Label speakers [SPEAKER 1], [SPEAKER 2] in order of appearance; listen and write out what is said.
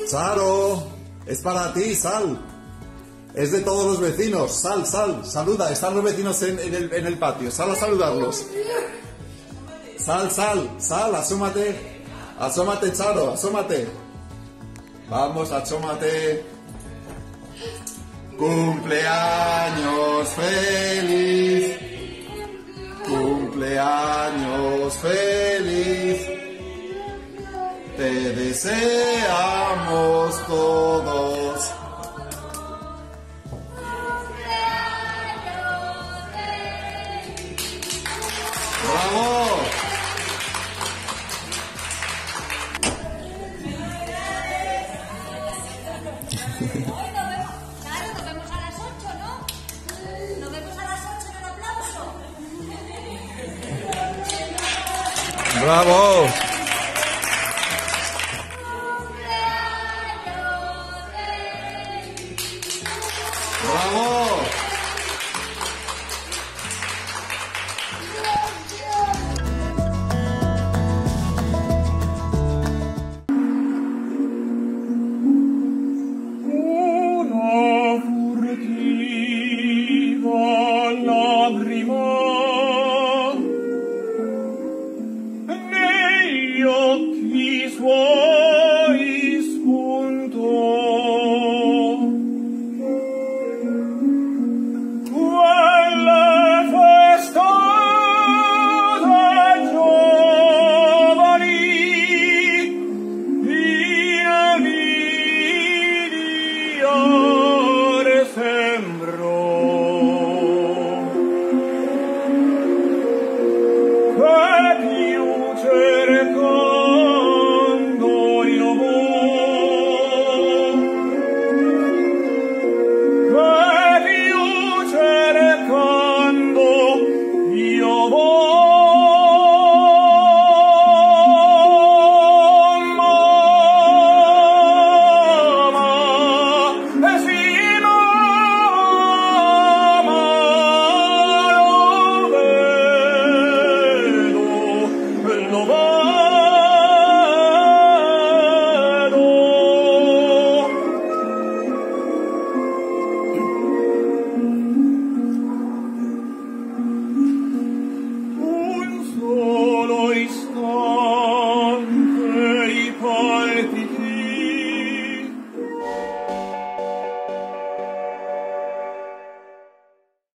[SPEAKER 1] Charo, es para ti, Sal. Es de todos los vecinos. Sal, saluda. Están los vecinos en el patio. Sal a saludarlos. Sal, asómate. Asómate, Charo, asómate. Vamos, asómate. Cumpleaños feliz. Cumpleaños feliz. Te deseamos todos. ¡Bravo!
[SPEAKER 2] Claro, nos vemos a las 8, ¿no? Nos vemos a las 8 en el aplauso.
[SPEAKER 1] ¡Bravo! ¡Bravo!